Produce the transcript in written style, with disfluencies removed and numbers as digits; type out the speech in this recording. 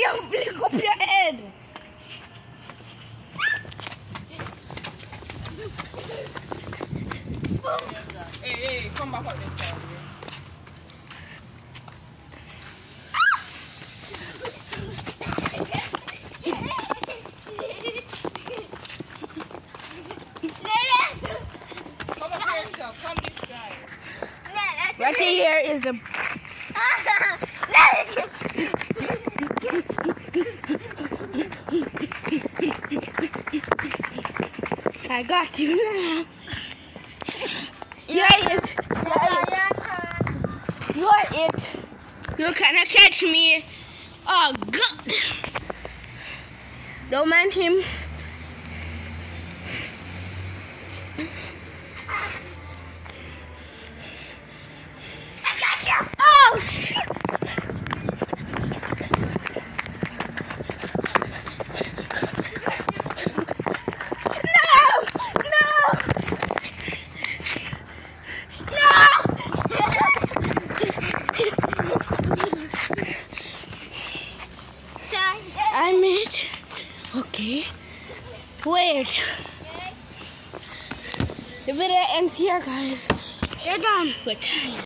you flick up your head. Hey, come back up this time. Come up here, yourself. Come this side. Right here is the... I got you now. You're it. You're it. You cannot catch me. Oh, God. Don't mind him. I got you. Oh, shit. I'm it. Okay. Wait. The video ends here, guys. They're done. We're tired.